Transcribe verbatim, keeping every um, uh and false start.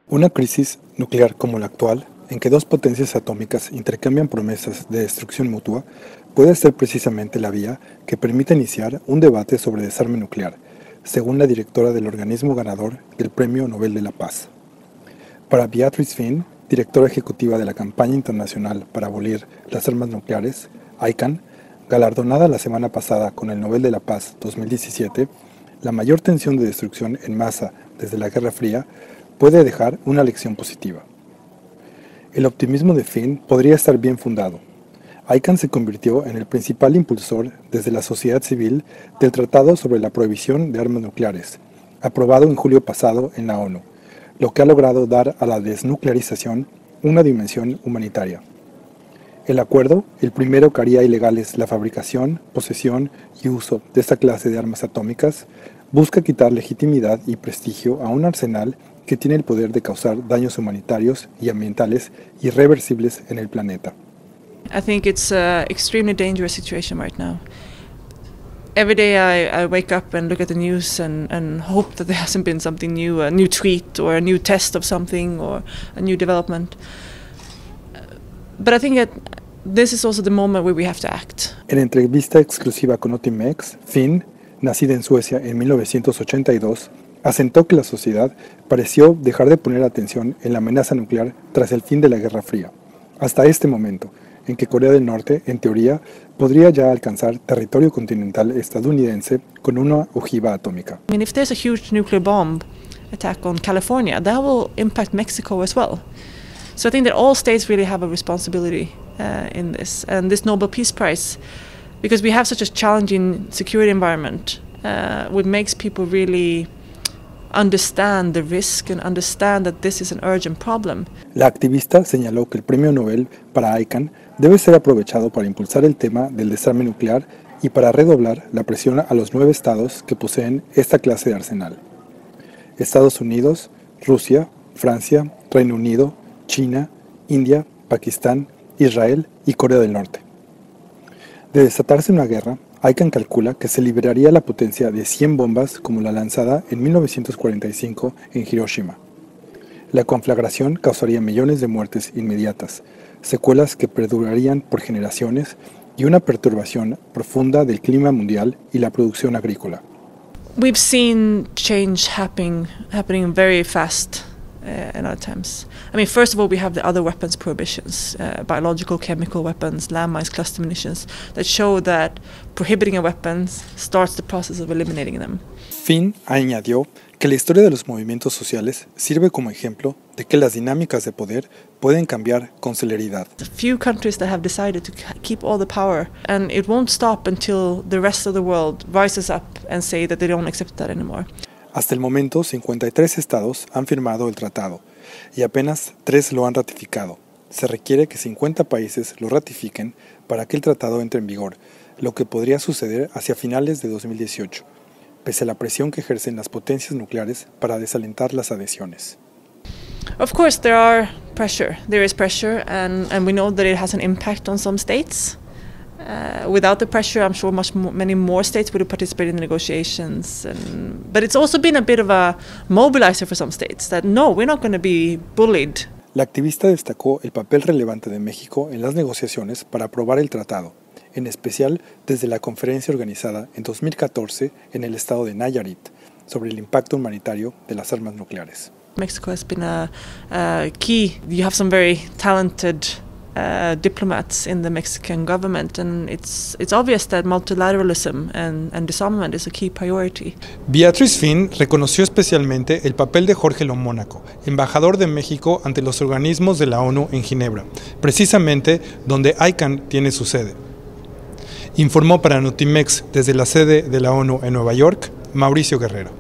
Una crisis nuclear como la actual, en que dos potencias atómicas intercambian promesas de destrucción mutua, puede ser precisamente la vía que permita iniciar un debate sobre desarme nuclear, según la directora del organismo ganador del Premio Nobel de la Paz. Para Beatrice Finn, directora ejecutiva de la Campaña Internacional para Abolir las Armas Nucleares, I C A N, galardonada la semana pasada con el Nobel de la Paz dos mil diecisiete, la mayor tensión de destrucción en masa desde la Guerra Fría puede dejar una lección positiva. El optimismo de Finn podría estar bien fundado. I C A N se convirtió en el principal impulsor desde la sociedad civil del Tratado sobre la Prohibición de Armas Nucleares, aprobado en julio pasado en la ONU, lo que ha logrado dar a la desnuclearización una dimensión humanitaria. El acuerdo, el primero que haría ilegales la fabricación, posesión y uso de esta clase de armas atómicas, busca quitar legitimidad y prestigio a un arsenal que tiene el poder de causar daños humanitarios y ambientales irreversibles en el planeta. I think it's an extremely dangerous situation right now. Every day I, I wake up and look at the news and, and hope that there hasn't been something new, a new tweet or a new test of something or a new development. But I think that this is also the moment where we have to act. En entrevista exclusiva con Notimex, Finn, nacida en Suecia en mil novecientos ochenta y dos, asentó que la sociedad pareció dejar de poner atención en la amenaza nuclear tras el fin de la Guerra Fría, hasta este momento, en que Corea del Norte, en teoría, podría ya alcanzar territorio continental estadounidense con una ojiva atómica. I mean, if there's a huge nuclear bomb attack on California, that will impact Mexico as well. So I think that all states really have a responsibility uh, in this, and this Nobel Peace Prize, because we have such a challenging security environment, uh, which makes people really understand the risk and understand that this is an urgent problem. La activista señaló que el premio Nobel para I C A N debe ser aprovechado para impulsar el tema del desarme nuclear y para redoblar la presión a los nueve estados que poseen esta clase de arsenal: Estados Unidos, Rusia, Francia, Reino Unido, China, India, Pakistán, Israel y Corea del Norte. De desatarse una guerra, I C A N calcula que se liberaría la potencia de cien bombas como la lanzada en mil novecientos cuarenta y cinco en Hiroshima. La conflagración causaría millones de muertes inmediatas, secuelas que perdurarían por generaciones y una perturbación profunda del clima mundial y la producción agrícola. We've seen change happening, happening very fast uh, in our times. I mean, first of all, we have the other weapons prohibitions, uh, biological, chemical weapons, landmines, cluster munitions, that show that prohibiting a weapon starts the process of eliminating them. Finn añadió que la historia de los movimientos sociales sirve como ejemplo de que las dinámicas de poder pueden cambiar con celeridad. A few countries that have decided to keep all the power, and it won't stop until the rest of the world rises up and say that they don't accept that anymore. Hasta el momento, cincuenta y tres estados han firmado el tratado y apenas tres lo han ratificado. Se requiere que cincuenta países lo ratifiquen para que el tratado entre en vigor, lo que podría suceder hacia finales de dos mil dieciocho, pese a la presión que ejercen las potencias nucleares para desalentar las adhesiones. Of course, there are pressure. There is pressure, and, and we know that it has an impact on some states. Uh, without the pressure, I'm sure much more, many more states would have participated in the negotiations. And, but it's also been a bit of a mobilizer for some states that no, we're not going to be bullied. La activista destacó el papel relevante de México en las negociaciones para aprobar el tratado, en especial desde la conferencia organizada en dos mil catorce en el estado de Nayarit sobre el impacto humanitario de las armas nucleares. Mexico has been a, a key. You have some very talented uh, diplomats in the Mexican government, and it's it's obvious that multilateralism and, and disarmament is a key priority. Beatrice Finn reconoció especialmente el papel de Jorge Lo Mónaco, embajador de México ante los organismos de la ONU en Ginebra, precisamente donde I C A N tiene su sede. Informó para Notimex desde la sede de la ONU en Nueva York, Mauricio Guerrero.